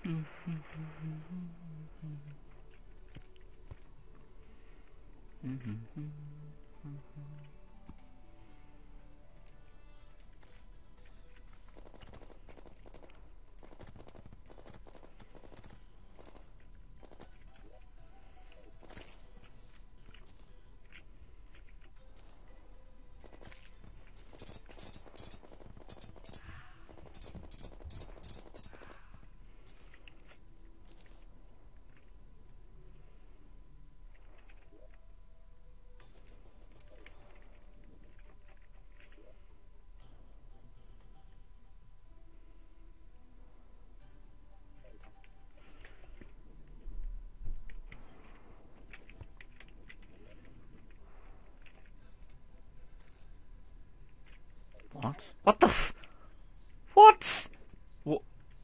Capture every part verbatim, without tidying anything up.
What? What the f- What? What?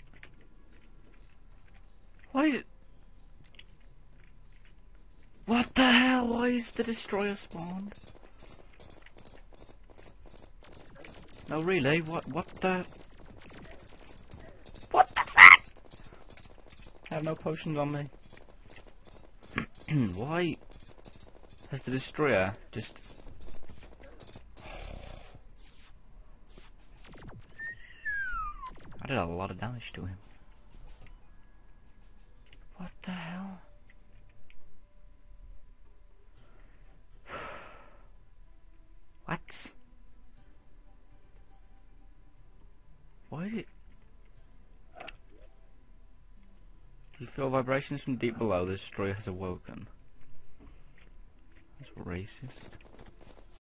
Why is it? What the hell? Why is the destroyer spawned? No, really? What? What the? What the fuck? I have no potions on me. Why has the destroyer just? I did a lot of damage to him. What the hell? What? Why is it? You feel vibrations from deep below. The destroyer has awoken. That's racist.